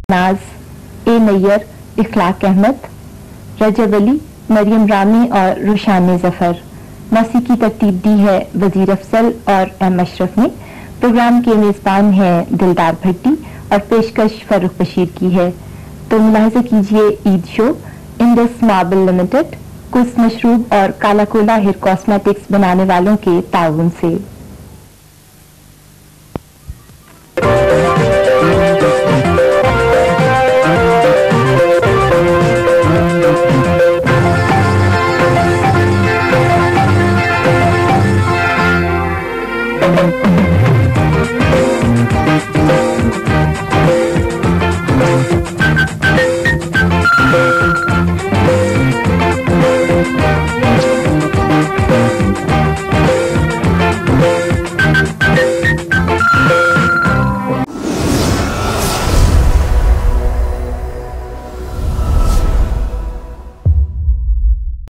नाज, ए नैयर, इखलाक अहमद, रजब अली, मरियम रामी और रुशान जफर। मौसीकी तरतीब दी है वजीर अफजल और एम अशरफ ने। प्रोग्राम के मेजबान हैं दिलदार भट्टी और पेशकश फर्रुख बशीर की है। तो मुलाहिजा कीजिए Eid show Indus marble limited, कुछ मशरूब और काला कोला हेयर कॉस्मेटिक्स बनाने वालों के ताउन से।